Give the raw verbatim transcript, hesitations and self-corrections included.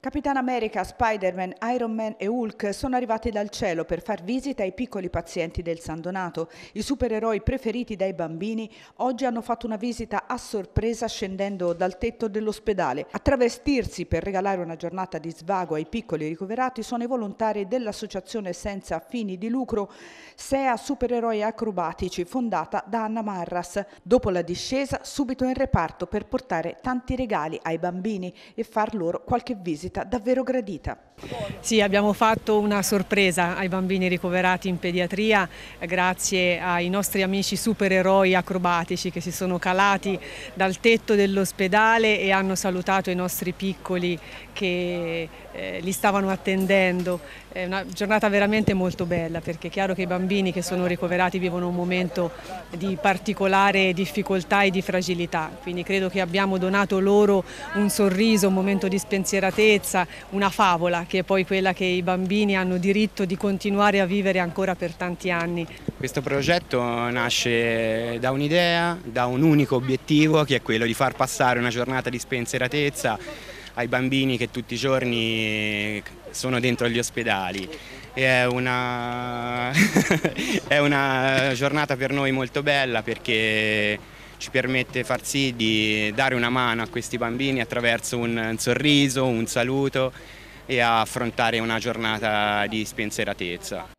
Capitan America, Spider-Man, Iron Man e Hulk sono arrivati dal cielo per far visita ai piccoli pazienti del San Donato. I supereroi preferiti dai bambini oggi hanno fatto una visita a sorpresa scendendo dal tetto dell'ospedale. A travestirsi per regalare una giornata di svago ai piccoli ricoverati sono i volontari dell'associazione senza fini di lucro S E A Supereroi Acrobatici, fondata da Anna Marras. Dopo la discesa, subito in reparto per portare tanti regali ai bambini e far loro qualche visita davvero gradita. Sì, abbiamo fatto una sorpresa ai bambini ricoverati in pediatria grazie ai nostri amici supereroi acrobatici che si sono calati dal tetto dell'ospedale e hanno salutato i nostri piccoli che eh, li stavano attendendo. È una giornata veramente molto bella, perché è chiaro che i bambini che sono ricoverati vivono un momento di particolare difficoltà e di fragilità, quindi credo che abbiamo donato loro un sorriso, un momento di spensieratezza, una favola che è poi quella che i bambini hanno diritto di continuare a vivere ancora per tanti anni. Questo progetto nasce da un'idea, da un unico obiettivo, che è quello di far passare una giornata di spensieratezza ai bambini che tutti i giorni sono dentro gli ospedali. È una, è una giornata per noi molto bella, perché ci permette far sì di dare una mano a questi bambini attraverso un sorriso, un saluto e a affrontare una giornata di spensieratezza.